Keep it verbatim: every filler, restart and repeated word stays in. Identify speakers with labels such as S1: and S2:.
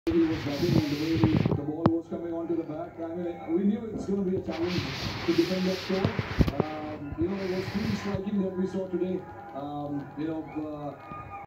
S1: He was batting and the way he, the ball was coming onto the back. I mean, we knew it's going to be a challenge to defend that score. Um, you know, it was clean striking that we saw today. Um, you know, uh,